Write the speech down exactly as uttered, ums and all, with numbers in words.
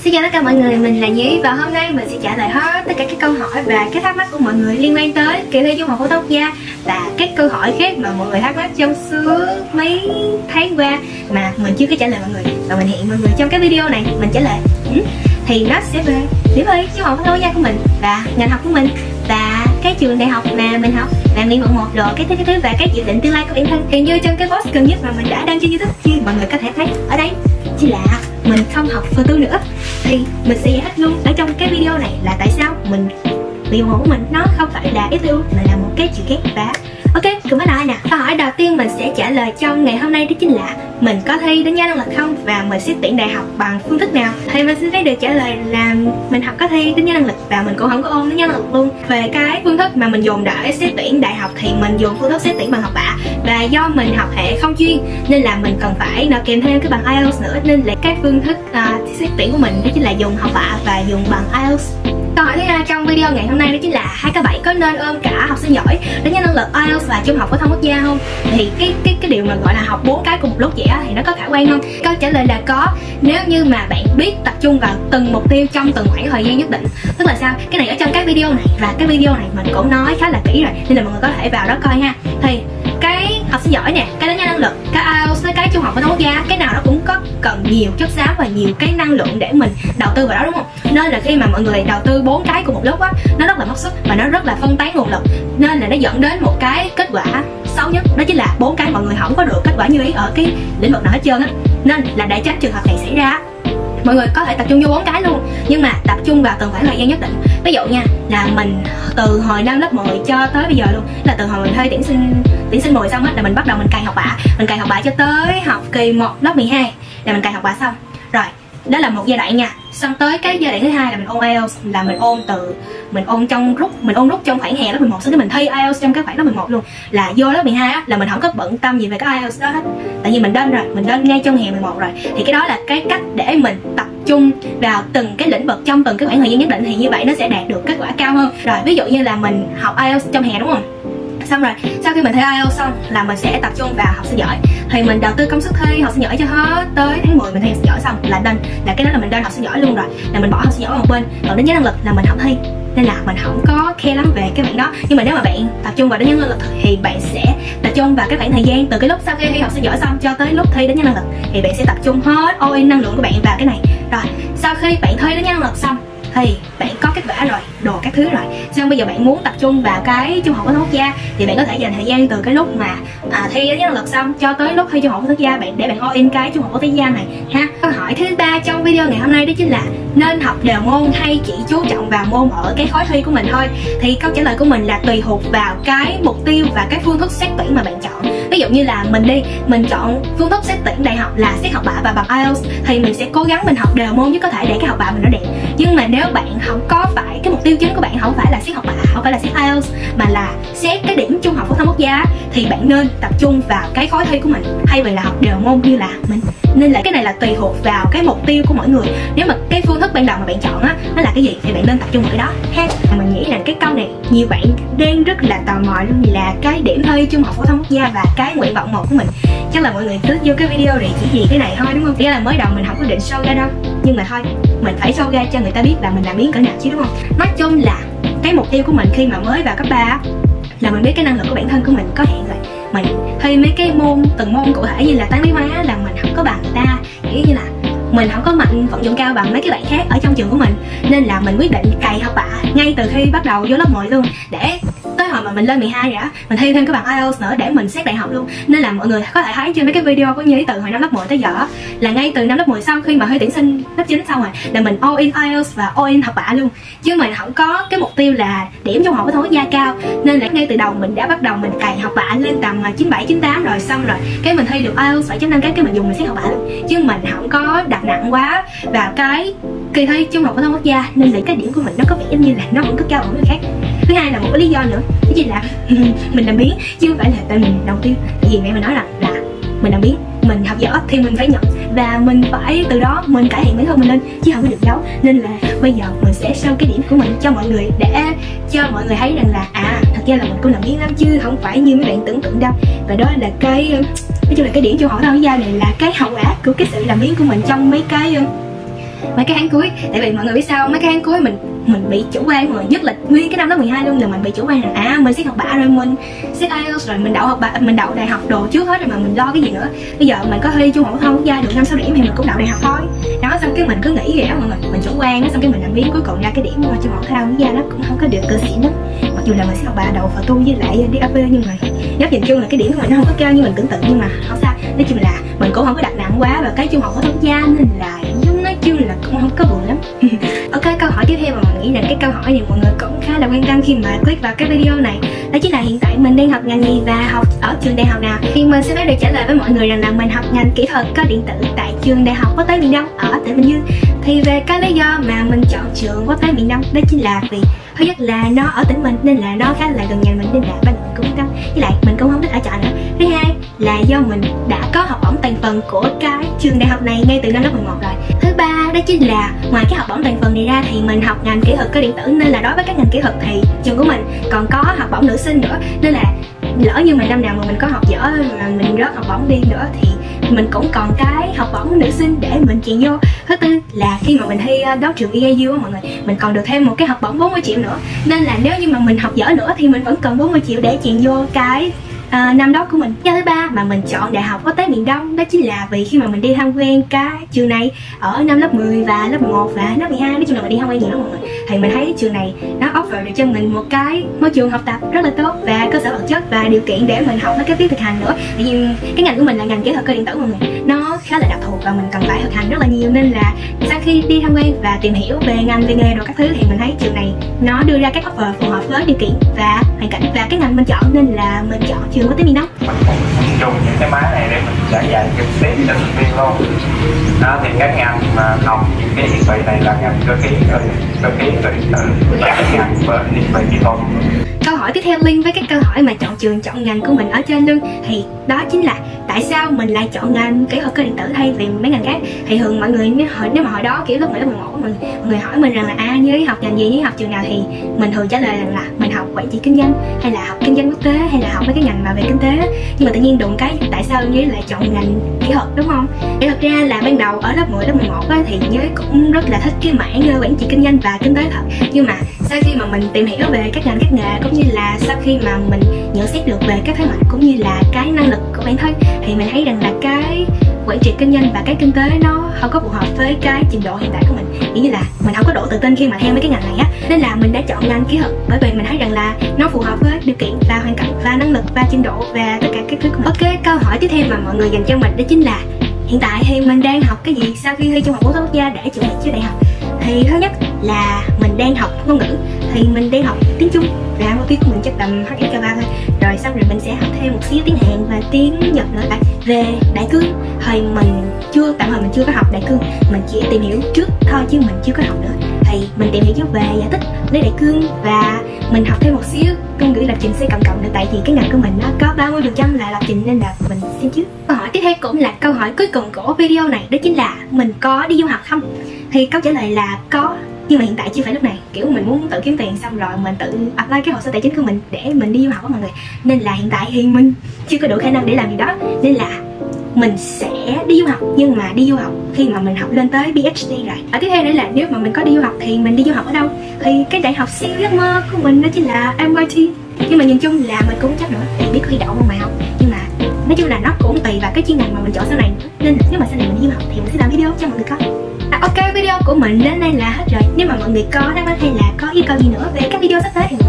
Xin chào tất cả mọi người, mình là Nhi và hôm nay mình sẽ trả lời hết tất cả các câu hỏi và các thắc mắc của mọi người liên quan tới kỳ thi Trung học phổ thông quốc gia và các câu hỏi khác mà mọi người thắc mắc trong suốt mấy tháng qua mà mình chưa có trả lời mọi người, và mình hẹn mọi người trong cái video này mình trả lời. Ừ. Thì nó sẽ về điểm thi Trung học phổ thông quốc gia của mình và ngành học của mình và cái trường đại học mà mình học và nguyện vọng một rồi cái thứ cái thứ và cái dự định tương lai của bản thân. Thì như trong cái post gần nhất mà mình đã đăng trên YouTube, như mọi người có thể thấy ở đây chỉ là mình không học photo nữa, thì mình sẽ giải thích luôn ở trong cái video này là tại sao mình nguyện vọng của mình nó không phải là ép tê u mà là một cái chuyện khác. Và ok, cùng bắt đầu nè. Câu hỏi đầu tiên mình sẽ trả lời trong ngày hôm nay đó chính là mình có thi đánh giá năng lực không và mình xét tuyển đại học bằng phương thức nào. Thì mình sẽ thấy được trả lời là mình học có thi đánh giá năng lực và mình cũng không có ôn đánh giá năng lực luôn. Về cái phương thức mà mình dùng để xét tuyển đại học thì mình dùng phương thức xét tuyển bằng học bạ, và do mình học hệ không chuyên nên là mình cần phải nộp kèm thêm cái bằng ai eo nữa, nên là cái phương thức uh, xét tuyển của mình đó chính là dùng học bạ và dùng bằng ai eo. Câu hỏi thứ hai trong video ngày hôm nay đó chính là hai K bảy có nên ôm cả học sinh giỏi đánh giá năng lực ai eo và trung học phổ thông quốc gia không? Thì cái cái cái điều mà gọi là học bốn cái cùng một lúc vậy á, thì nó có khả quan không? Câu trả lời là có, nếu như mà bạn biết tập trung vào từng mục tiêu trong từng khoảng thời gian nhất định. Tức là sao? Cái này ở trong các video này và cái video này mình cũng nói khá là kỹ rồi, nên là mọi người có thể vào đó coi ha. Thì cái học sinh giỏi nè, cái đánh giá năng lực, cái ai eo với cái trung học phổ thông quốc gia, cái nào nó cũng có cần nhiều chất xám và nhiều cái năng lượng để mình đầu tư vào đó, đúng không? Nên là khi mà mọi người đầu tư bốn cái cùng một lúc á, nó rất là mất sức và nó rất là phân tán nguồn lực, nên là nó dẫn đến một cái kết quả xấu nhất, đó chính là bốn cái mọi người không có được kết quả như ý ở cái lĩnh vực nào hết trơn á. Nên là để tránh trường hợp này xảy ra, mọi người có thể tập trung vô bốn cái luôn, nhưng mà tập trung vào từng khoảng thời gian nhất định. Ví dụ nha, là mình từ hồi năm lớp mười cho tới bây giờ luôn, là từ hồi mình hơi tuyển sinh tuyển sinh mười xong á, là mình bắt đầu mình cày học bạ, mình cày học bạ cho tới học kỳ một lớp mười hai là mình cày học bạ xong rồi. Đó là một giai đoạn nha. Xong tới cái giai đoạn thứ hai là mình ôn ai eo, là mình ôn từ mình ôn trong rút mình ôn rút trong khoảng hè lớp mười một, sau đó mình thi ai eo trong cái khoảng lớp mười một luôn. Là vô lớp mười hai á là mình không có bận tâm gì về cái ai eo đó hết, tại vì mình lên rồi, mình lên ngay trong hè mười một rồi. Thì cái đó là cái cách để mình tập trung vào từng cái lĩnh vực trong từng cái khoảng thời gian nhất định, thì như vậy nó sẽ đạt được kết quả cao hơn. Rồi ví dụ như là mình học ai eo trong hè, đúng không? Xong rồi sau khi mình thi ai eo xong là mình sẽ tập trung vào học sinh giỏi, thì mình đầu tư công sức thi học sinh giỏi cho hết tới tháng mười mình thi học sinh giỏi xong là lên, là cái đó là mình lên học sinh giỏi luôn rồi, là mình bỏ học sinh giỏi một bên. Còn đánh giá năng lực là mình không thi, nên là mình không có khe lắm về cái bạn đó. Nhưng mà nếu mà bạn tập trung vào đánh giá năng lực thì bạn sẽ tập trung vào cái khoảng thời gian từ cái lúc sau khi thi học sinh giỏi xong cho tới lúc thi đánh giá năng lực, thì bạn sẽ tập trung hết all in năng lượng của bạn vào cái này. Rồi sau khi bạn thi đánh giá năng lực xong thì bạn có kết quả rồi, đồ các thứ rồi, xong bây giờ bạn muốn tập trung vào cái trung học phổ thông quốc gia thì bạn có thể dành thời gian từ cái lúc mà à, thi đánh giá năng lực xong cho tới lúc thi trung học phổ thông quốc gia bạn để bạn all in cái trung học phổ thông quốc gia này ha. Câu hỏi thứ ba trong video ngày hôm nay đó chính là nên học đều môn hay chỉ chú trọng vào môn ở cái khối thi của mình thôi. Thì câu trả lời của mình là tùy thuộc vào cái mục tiêu và cái phương thức xét tuyển mà bạn chọn. Ví dụ như là mình đi, mình chọn phương thức xét tuyển đại học là xét học bạ và bằng ai eo, thì mình sẽ cố gắng mình học đều môn nhất có thể để cái học bạ mình nó đẹp. Nhưng mà nếu bạn không có phải cái mục tiêu chính của bạn không phải là xét học bạ, không phải là xét ai eo mà là xét cái điểm trung học phổ thông quốc gia, thì bạn nên tập trung vào cái khối thi của mình thay vì là học đều môn như là mình. Nên là cái này là tùy thuộc vào cái mục tiêu của mỗi người. Nếu mà cái phương thức ban đầu mà bạn chọn á nó là cái gì thì bạn nên tập trung vào cái đó ha. Mình nghĩ là cái câu này nhiều bạn đang rất là tò mò luôn, là cái điểm thi trung học phổ thông quốc gia và cái nguyện vọng một của mình. Chắc là mọi người click vô cái video để chỉ vì cái này thôi, đúng không? Nghĩa là mới đầu mình không có định show ra đâu, nhưng mà thôi mình phải show ra cho người ta biết là mình làm biến cỡ nào chứ, đúng không? Nói chung là cái mục tiêu của mình khi mà mới vào cấp ba là mình biết cái năng lực của bản thân của mình có hạn rồi. Mình thi mấy cái môn từng môn cụ thể như là toán lý hóa là mình không có bằng người ta, kiểu như là mình không có mạnh vận dụng cao bằng mấy cái bạn khác ở trong trường của mình, nên là mình quyết định cày học bạ ngay từ khi bắt đầu vô lớp mười luôn, để tới hồi mà mình lên mười hai rồi á mình thi thêm cái bằng ai eo nữa để mình xét đại học luôn. Nên là mọi người có thể thấy trên mấy cái video của Nhi từ hồi năm lớp mười tới giờ là ngay từ năm lớp mười sau khi mà hơi tuyển sinh lớp chín xong rồi là mình all in ai eo và all in học bạ luôn, chứ mình không có cái mục tiêu là điểm trung học phổ thông quốc gia cao. Nên là ngay từ đầu mình đã bắt đầu mình cày học bạ lên tầm chín bảy chín tám rồi, xong rồi cái mình thi được ai eo bảy chấm năm cái cái mình dùng mình xét học bạ luôn, chứ mình không có đặt nặng quá vào cái kỳ thi trung học phổ thông quốc gia, nên là cái điểm của mình nó có vẻ giống như là nó vẫn cứ cao hơn người khác. Thứ hai là một cái lý do nữa, cái gì là mình làm biến chứ không phải là tại mình đầu tiên. Tại vì mẹ mình nói rằng là mình làm biến, mình học giỏi thì mình phải nhận và mình phải từ đó mình cải thiện bản thân mình lên chứ không có được giấu. Nên là bây giờ mình sẽ show cái điểm của mình cho mọi người để cho mọi người thấy rằng là à thật ra là mình cũng làm biến lắm chứ không phải như mấy bạn tưởng tượng đâu. Và đó là cái nói chung là cái điểm trung học phổ thông quốc gia này là cái hậu quả của cái sự làm biến của mình trong mấy cái mấy cái tháng cuối. Tại vì mọi người biết sao, mấy cái tháng cuối mình mình bị chủ quan rồi, nhất là nguyên cái năm lớp mười hai luôn là mình bị chủ quan rằng à mình xét học bạ rồi, mình xét ai eo rồi, mình đậu học bạ, mình đậu đại học đồ trước hết rồi mà mình lo cái gì nữa. Bây giờ mình có thi trung học phổ thông quốc gia được năm sáu điểm thì mình cũng đậu đại học thôi. Đó, xong cái mình cứ nghĩ vậy đó mọi người, mình chủ quan đó, xong cái mình làm biến cuối cùng ra cái điểm mà trung học phổ thông quốc gia nó cũng không có được cơ xịn lắm. Mặc dù là mình xét học bạ đậu phở tu với lại đi a pê nhưng mà góc nhìn chung là cái điểm của mình nó không có cao như mình tưởng tượng, nhưng mà không sao. Nói chung là mình cũng không có đặt nặng quá vào cái trung học phổ thông quốc gia nên là nói chung là cũng không có buồn lắm. Ok, câu hỏi tiếp theo mà mình nghĩ là cái câu hỏi này mọi người cũng khá là quan tâm khi mà click vào cái video này, đó chính là hiện tại mình đang học ngành gì và học ở trường đại học nào. Thì mình sẽ phải được trả lời với mọi người rằng là mình học ngành kỹ thuật cơ điện tử tại trường đại học Quốc tế Miền Đông ở tỉnh Bình Dương. Thì về cái lý do mà mình chọn trường Quốc tế Miền Đông đó chính là vì thứ nhất là nó ở tỉnh mình nên là nó khá là gần nhà mình nên là bên mình cũng yên tâm, với lại mình cũng không thích ở trọ nữa. Thứ hai là do mình đã có học bổng toàn phần của cái trường đại học này ngay từ năm lớp mười một rồi. Thứ ba đó chính là ngoài cái học bổng toàn phần này ra thì mình học ngành kỹ thuật cơ điện tử nên là đối với các ngành kỹ thuật thì trường của mình còn có học bổng nữ sinh nữa, nên là lỡ như mà năm nào mà mình có học dở mà mình rớt học bổng đi nữa thì mình cũng còn cái học bổng nữ sinh để mình chèn vô. Thứ tư là khi mà mình thi đấu trường e a u á mọi người, mình còn được thêm một cái học bổng bốn mươi triệu nữa, nên là nếu như mà mình học dở nữa thì mình vẫn cần bốn mươi triệu để chèn vô cái À, năm đó của mình. Cái thứ ba mà mình chọn đại học Quốc tế Miền Đông đó chính là vì khi mà mình đi tham quan cái trường này ở năm lớp mười và lớp mười một và lớp mười hai, nói chung là mình đi tham quan nhiều lắm mọi người, thì mình thấy trường này nó offer được cho mình một cái môi trường học tập rất là tốt và cơ sở vật chất và điều kiện để mình học mấy cái viết thực hành nữa. Tại vì cái ngành của mình là ngành kỹ thuật cơ điện tử mọi người, nó khá là đặc thù và mình cần phải thực hành rất là nhiều, nên là sau khi đi tham quan và tìm hiểu về ngành về nghề rồi các thứ thì mình thấy trường này nó đưa ra các offer phù hợp với điều kiện và hoàn cảnh và cái ngành mình chọn, nên là mình chọn trường Quốc tế Miền Đông. Mình cũng dùng những cái máy này để mình giải dạy trực tiếp cho sinh viên luôn. Đó, thì cái ngành mà học những cái thiết bị này là ngành cơ khí cơ, cơ khí cơ điện tử và cái ngành về thiết bị kỹ thuật. Câu hỏi tiếp theo link với cái câu hỏi mà chọn trường chọn ngành của mình ở trên luôn, thì đó chính là tại sao mình lại chọn ngành kỹ thuật cơ điện tử thay vì mấy ngành khác. Thì thường mọi người nếu, hỏi, nếu mà hồi đó kiểu lúc mười lớp mười một mọi, mọi người hỏi mình rằng là à như học ngành gì, như học trường nào, thì mình thường trả lời rằng là mình học quản trị kinh doanh hay là học kinh doanh quốc tế hay là học mấy cái ngành mà về kinh tế. Nhưng mà tự nhiên đụng cái tại sao như lại chọn ngành kỹ thuật, đúng không? Để thật ra là ban đầu ở lớp mười lớp mười một á, thì Như cũng rất là thích cái mảng quản trị kinh doanh và kinh tế thật, nhưng mà sau khi mà mình tìm hiểu về các ngành các nghề cũng như là sau khi mà mình nhận xét được về các thế mạnh cũng như là cái năng lực của bản thân thì mình thấy rằng là cái quản trị kinh doanh và cái kinh tế nó không có phù hợp với cái trình độ hiện tại của mình, nghĩa như là mình không có đủ tự tin khi mà theo mấy cái ngành này á, nên là mình đã chọn ngành kỹ thuật bởi vì mình thấy rằng là nó phù hợp với điều kiện và hoàn cảnh và năng lực và trình độ và tất cả các thứ của mình. Ok, câu hỏi tiếp theo mà mọi người dành cho mình đó chính là hiện tại thì mình đang học cái gì sau khi thi trung học phổ thông quốc gia để chuẩn bị cho đại học. Thì thứ nhất là mình đang học ngôn ngữ, thì mình đang học tiếng Trung và môn tiếng của mình chắc tầm hát ét ca ba thôi, rồi xong rồi mình sẽ học thêm một xíu tiếng Hàn và tiếng Nhật nữa. Tại về đại cương thì mình chưa tạm thời mình chưa có học đại cương, mình chỉ tìm hiểu trước thôi chứ mình chưa có học nữa. Thì mình tìm hiểu trước về giải tích lấy đại cương và mình học thêm một xíu ngôn ngữ lập trình C cộng cộng nữa, tại vì cái ngành của mình nó có ba mươi phần trăm là lập trình nên là mình xem trước. Câu hỏi tiếp theo cũng là câu hỏi cuối cùng của video này, đó chính là mình có đi du học không? Thì câu trả lời là có, nhưng mà hiện tại chưa phải lúc này, kiểu mình muốn tự kiếm tiền xong rồi mình tự apply cái hồ sơ tài chính của mình để mình đi du học á mọi người, nên là hiện tại thì mình chưa có đủ khả năng để làm gì đó, nên là mình sẽ đi du học, nhưng mà đi du học khi mà mình học lên tới pê hát đê rồi. Ở tiếp theo nữa là nếu mà mình có đi du học thì mình đi du học ở đâu? Thì cái đại học siêu giấc mơ của mình đó chính là em i tê, nhưng mà nhìn chung là mình cũng chắc nữa thì biết khi đậu môn đại học, nhưng mà nói chung là nó cũng tùy vào cái chuyên ngành mà mình chọn sau này, nên nếu mà sau này mình đi du học thì mình sẽ làm video cho mọi người coi. À, ok, video của mình đến đây là hết rồi. Nếu mà mọi người có thắc mắc hay là có yêu cầu gì nữa về các video sắp tới thì